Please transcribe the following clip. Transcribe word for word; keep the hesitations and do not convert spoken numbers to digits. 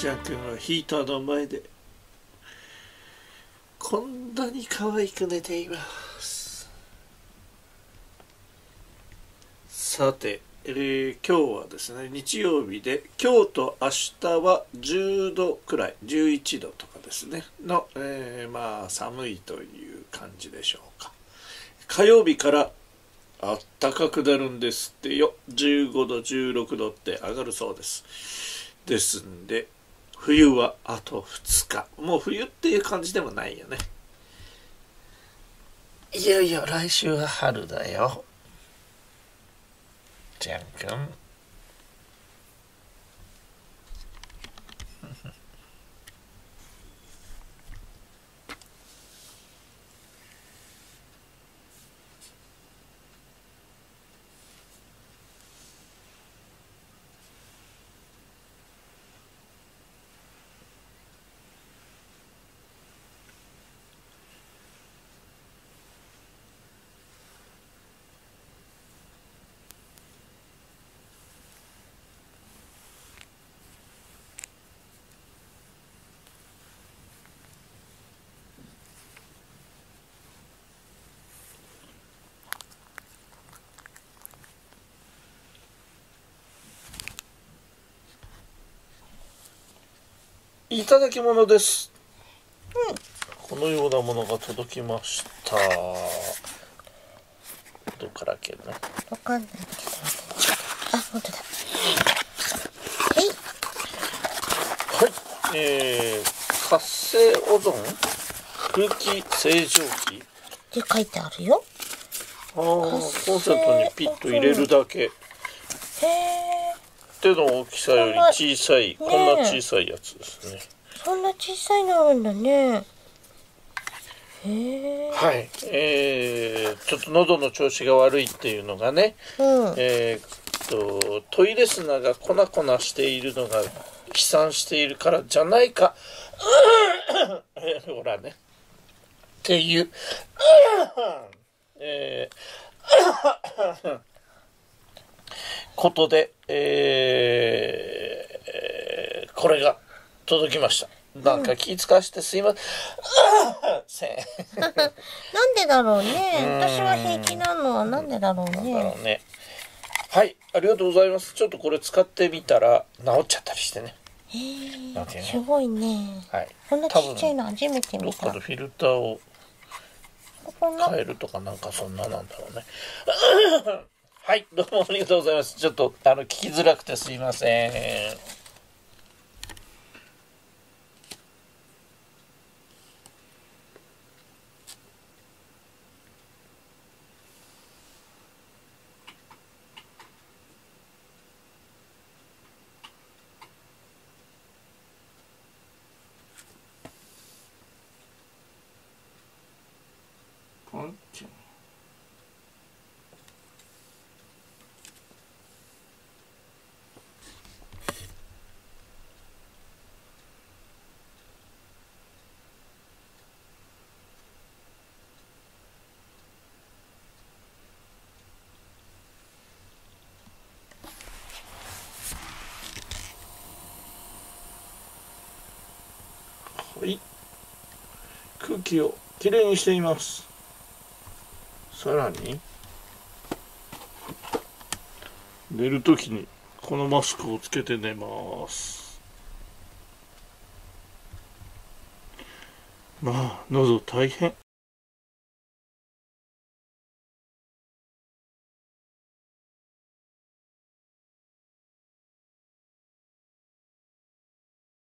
ちゃんくんはヒーターの前でこんなに可愛く寝ています。さて、えー、今日はですね日曜日で、今日と明日はじゅうどくらい、じゅういちどとかですねの、えー、まあ寒いという感じでしょうか。火曜日からあったかくなるんですってよ。じゅうごどじゅうろくどって上がるそうです。ですんで冬はあとふつか、もう冬っていう感じでもないよね。いよいよ来週は春だよ、ちゃんくん。いただき物です、うん、このようなものが届きました。どっから開けるの？ わかんないけど、あ、本当だ。はいはい、えー、活性オゾン空気清浄機って書いてあるよ。 ああ、コンセントにピッと入れるだけ。へえ。手の大きさより小さい、こんな小さいやつですね。 そんな小さいのあるんだね。へえ。はい、 えー、ちょっと喉の調子が悪いっていうのがね、うん、えー、っとトイレ砂が粉々しているのが飛散しているからじゃないかほらねっていうえーことで、えー、これが届きました。なんか気使わしてすいません。 なんでだろうね。私は平気なのはなんでだろうね。 なんだろうね。はい、ありがとうございます。ちょっとこれ使ってみたら治っちゃったりしてね。 へえ、ね、すごいね。はい。こんなちっちゃいの初めて見た。 どっかでフィルターを変えるとかなんかそんななんだろうね。はい、どうもありがとうございます。ちょっとあの聞きづらくてすいません。ポンチョン。はい、空気をきれいにしています。さらに寝るときにこのマスクをつけて寝ます。まあ喉大変。